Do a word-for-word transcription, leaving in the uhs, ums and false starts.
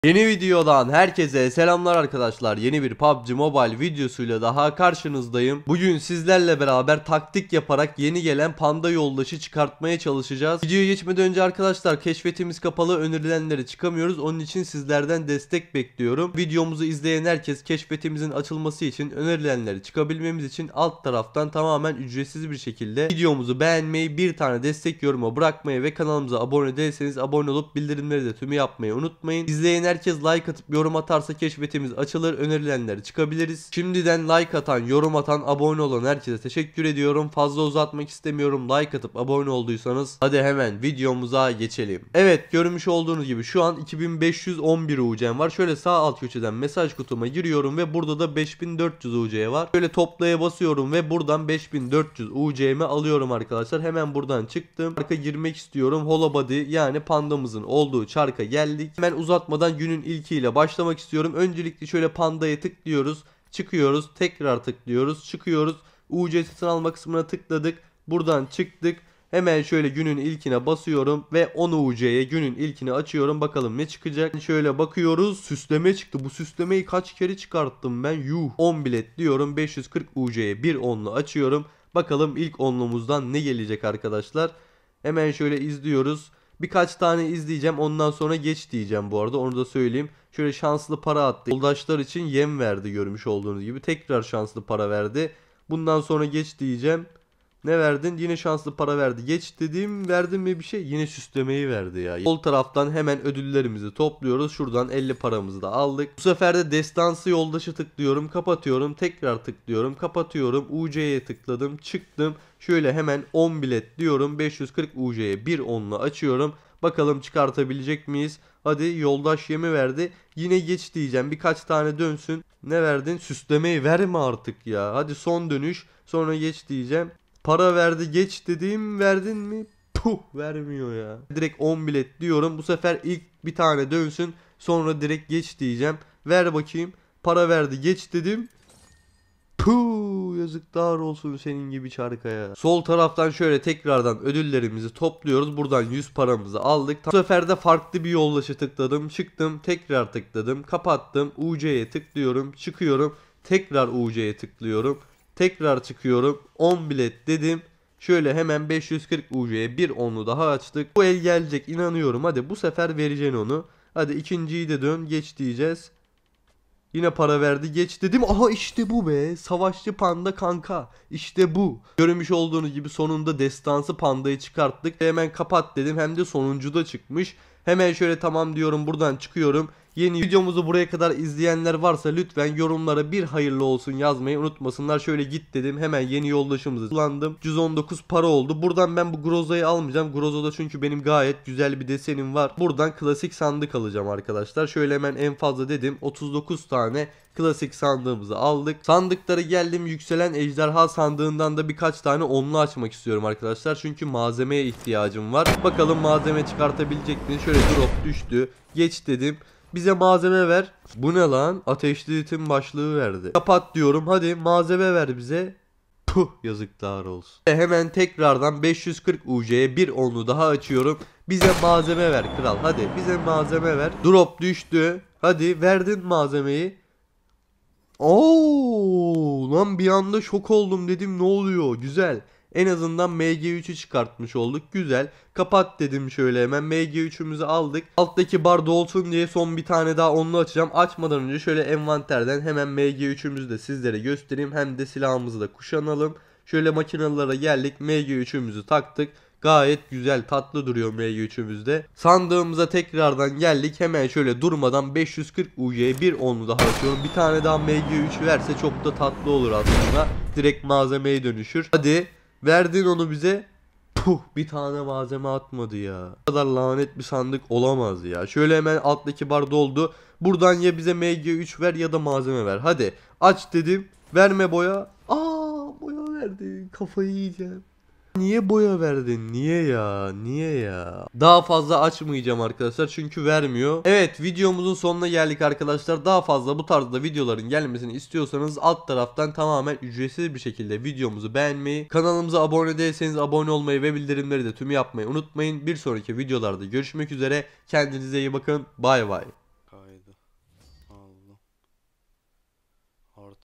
Yeni videodan herkese selamlar arkadaşlar. Yeni bir P U B G Mobile videosuyla daha karşınızdayım. Bugün sizlerle beraber taktik yaparak yeni gelen panda yoldaşı çıkartmaya çalışacağız. Videoya geçmeden önce arkadaşlar, keşfetimiz kapalı, önerilenleri çıkamıyoruz. Onun için sizlerden destek bekliyorum. Videomuzu izleyen herkes keşfetimizin açılması için, önerilenleri çıkabilmemiz için alt taraftan tamamen ücretsiz bir şekilde videomuzu beğenmeyi, bir tane destek yoruma bırakmayı ve kanalımıza abone değilseniz abone olup bildirimleri de tümü yapmayı unutmayın. İzleyen herkes like atıp yorum atarsa keşfetimiz açılır, önerilenleri çıkabiliriz. Şimdiden like atan, yorum atan, abone olan herkese teşekkür ediyorum. Fazla uzatmak istemiyorum. Like atıp abone olduysanız hadi hemen videomuza geçelim. Evet, görmüş olduğunuz gibi şu an iki bin beş yüz on bir U C'm var. Şöyle sağ alt köşeden mesaj kutuma giriyorum ve burada da beş bin dört yüz U C var. Şöyle toplaya basıyorum ve buradan beş bin dört yüz U C'mi alıyorum arkadaşlar. Hemen buradan çıktım. Çarka girmek istiyorum. Holobody yani pandamızın olduğu çarka geldik. Hemen uzatmadan günün ilkiyle başlamak istiyorum. Öncelikle şöyle pandaya tıklıyoruz. Çıkıyoruz. Tekrar tıklıyoruz. Çıkıyoruz. U C satın alma kısmına tıkladık. Buradan çıktık. Hemen şöyle günün ilkine basıyorum ve on U C'ye günün ilkini açıyorum. Bakalım ne çıkacak. Şöyle bakıyoruz. Süsleme çıktı. Bu süslemeyi kaç kere çıkarttım ben? Yuh. on bilet diyorum. beş yüz kırk U C'ye bir onlu açıyorum. Bakalım ilk onlumuzdan ne gelecek arkadaşlar. Hemen şöyle izliyoruz. Birkaç tane izleyeceğim, ondan sonra geç diyeceğim bu arada, onu da söyleyeyim. Şöyle şanslı para attı. Yoldaşlar için yem verdi, görmüş olduğunuz gibi. Tekrar şanslı para verdi. Bundan sonra geç diyeceğim. Ne verdin? Yine şanslı para verdi. Geç dediğim, verdim mi bir şey? Yine süslemeyi verdi ya. Sol taraftan hemen ödüllerimizi topluyoruz. Şuradan elli paramızı da aldık. Bu sefer de destansı yoldaşı tıklıyorum. Kapatıyorum. Tekrar tıklıyorum. Kapatıyorum. U C'ye tıkladım. Çıktım. Şöyle hemen on bilet diyorum. beş yüz kırk U C'ye bir onlu açıyorum. Bakalım çıkartabilecek miyiz? Hadi, yoldaş yemi verdi. Yine geç diyeceğim. Birkaç tane dönsün. Ne verdin? Süslemeyi verme artık ya. Hadi son dönüş. Sonra geç diyeceğim. Para verdi, geç dediğim, verdin mi? Puh, vermiyor ya. Direkt on bilet diyorum. Bu sefer ilk bir tane dönsün. Sonra direkt geç diyeceğim. Ver bakayım. Para verdi, geç dedim. Puh, yazıklar olsun senin gibi çarkaya. Sol taraftan şöyle tekrardan ödüllerimizi topluyoruz. Buradan yüz paramızı aldık. Bu sefer de farklı bir yoldaşı tıkladım. Çıktım, tekrar tıkladım. Kapattım. U C'ye tıklıyorum. Çıkıyorum. Tekrar U C'ye tıklıyorum. Tekrar çıkıyorum. on bilet dedim. Şöyle hemen beş yüz kırk U C'ye bir onlu daha açtık. Bu el gelecek, inanıyorum. Hadi bu sefer vereceksin onu. Hadi ikinciyi de dön. Geç diyeceğiz. Yine para verdi, geç dedim. Aha, işte bu be. Savaşçı panda kanka. İşte bu. Görmüş olduğunuz gibi sonunda destansı pandayı çıkarttık. Hemen kapat dedim. Hem de sonuncu da çıkmış. Hemen şöyle tamam diyorum. Buradan çıkıyorum. Yeni videomuzu buraya kadar izleyenler varsa lütfen yorumlara bir hayırlı olsun yazmayı unutmasınlar. Şöyle git dedim. Hemen yeni yoldaşımızı kullandım. yüz on dokuz para oldu. Buradan ben bu Groza'yı almayacağım. Groza'da çünkü benim gayet güzel bir desenim var. Buradan klasik sandık alacağım arkadaşlar. Şöyle hemen en fazla dedim. otuz dokuz tane klasik sandığımızı aldık. Sandıkları geldim. Yükselen ejderha sandığından da birkaç tane onlu açmak istiyorum arkadaşlar. Çünkü malzemeye ihtiyacım var. Bakalım malzeme çıkartabilecek mi? Şöyle drop düştü. Geç dedim. Bize malzeme ver. Bu ne lan? Ateşli ritim başlığı verdi. Kapat diyorum. Hadi malzeme ver bize. Puh, yazıklar olsun. E hemen tekrardan beş yüz kırk U C'ye bir onlu daha açıyorum. Bize malzeme ver kral. Hadi bize malzeme ver. Drop düştü. Hadi, verdin malzemeyi. Oo lan, bir anda şok oldum, dedim ne oluyor? Güzel. En azından M G üçü çıkartmış olduk. Güzel. Kapat dedim şöyle hemen. M G üçümüzü aldık. Alttaki bar dolsun diye son bir tane daha onlu açacağım. Açmadan önce şöyle envanterden hemen M G üçümüzü de sizlere göstereyim. Hem de silahımızı da kuşanalım. Şöyle makinalara geldik. M G üçümüzü taktık. Gayet güzel, tatlı duruyor M G üçümüzde. Sandığımıza tekrardan geldik. Hemen şöyle durmadan beş yüz kırk U C'ye bir onlu daha açıyorum. Bir tane daha M G üç verse çok da tatlı olur aslında. Direkt malzemeye dönüşür. Hadi, verdin onu bize. Puh, bir tane malzeme atmadı ya. Bu kadar lanet bir sandık olamaz ya. Şöyle hemen alttaki bar doldu. Buradan ya bize M G üç ver ya da malzeme ver. Hadi aç dedim. Verme boya. Aa, boya verdi. Kafayı yiyeceğim. Niye boya verdin? Niye ya? Niye ya? Daha fazla açmayacağım arkadaşlar çünkü vermiyor. Evet, videomuzun sonuna geldik arkadaşlar. Daha fazla bu tarzda videoların gelmesini istiyorsanız alt taraftan tamamen ücretsiz bir şekilde videomuzu beğenmeyi, kanalımıza abone değilseniz abone olmayı ve bildirimleri de tüm yapmayı unutmayın. Bir sonraki videolarda görüşmek üzere. Kendinize iyi bakın. Bay bay.